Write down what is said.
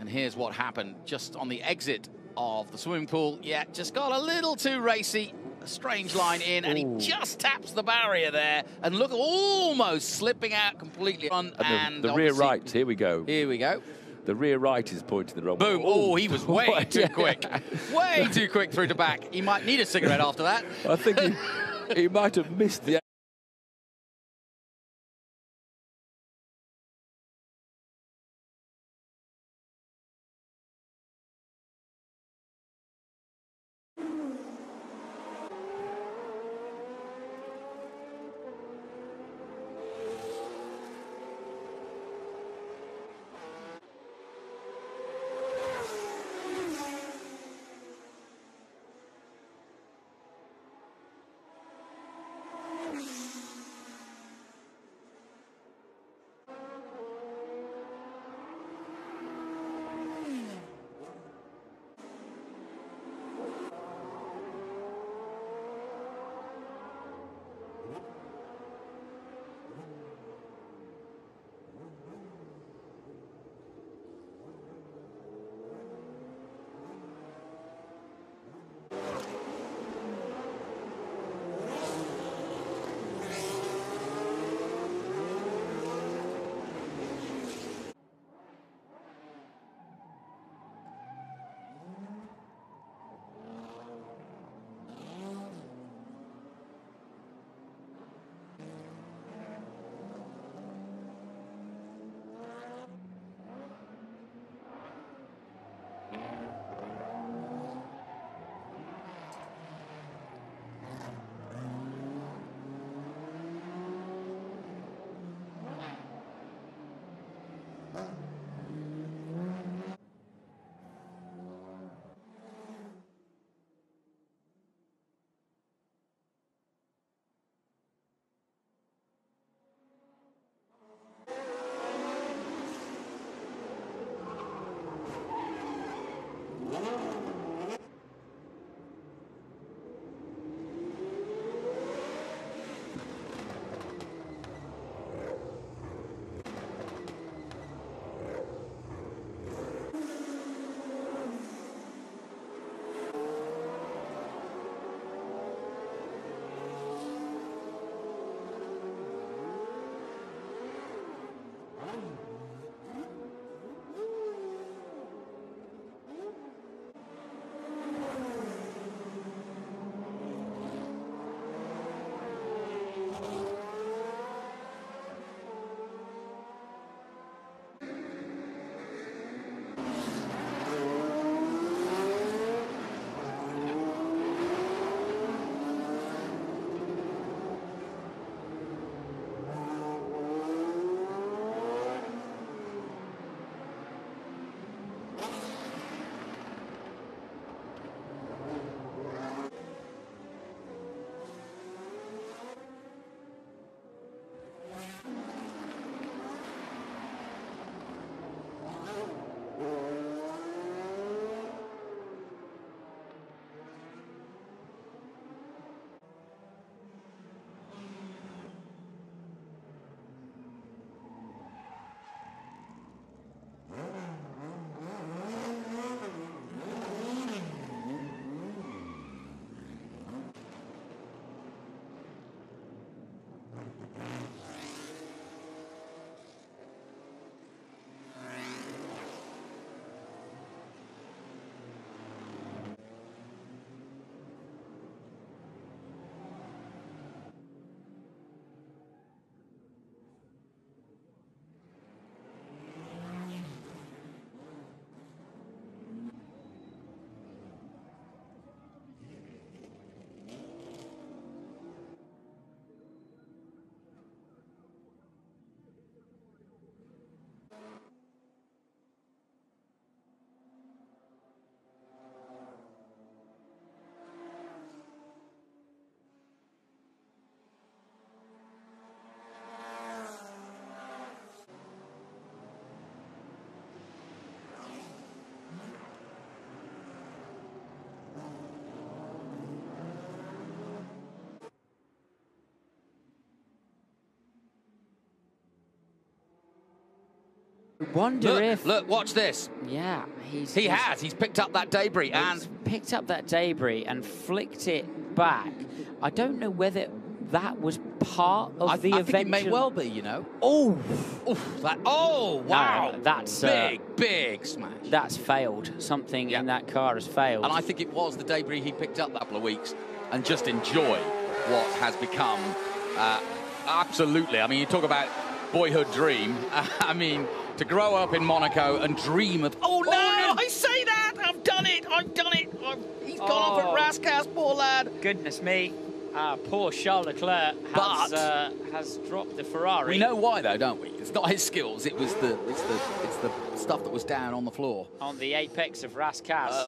And here's what happened just on the exit of the swimming pool. Yeah, just got a little too racy. A strange line in, and he just taps the barrier there. And look, almost slipping out completely. And the rear right, here we go. Here we go. The rear right is pointing the wrong way. Boom. Oh, he was way too quick. Way too quick through to back. He might need a cigarette after that. I think he might have missed the Wonder if... Look, watch this. Yeah, He's picked up that debris and picked up that debris and flicked it back. I don't know whether that was part of the I eventual... think it may well be, you know. Oh! Wow! No, that's big smash. That's failed. Something in that car has failed. And I think it was the debris he picked up that couple of weeks and just enjoy what has become absolutely. I mean, you talk about boyhood dream. I mean, to grow up in Monaco and dream of... Oh, no! I say that! I've done it! He's gone off at Rascasse, poor lad. Goodness me. Poor Charles Leclerc has dropped the Ferrari. We know why, though, don't we? It's not his skills. It was the stuff that was down on the floor. On the apex of Rascasse.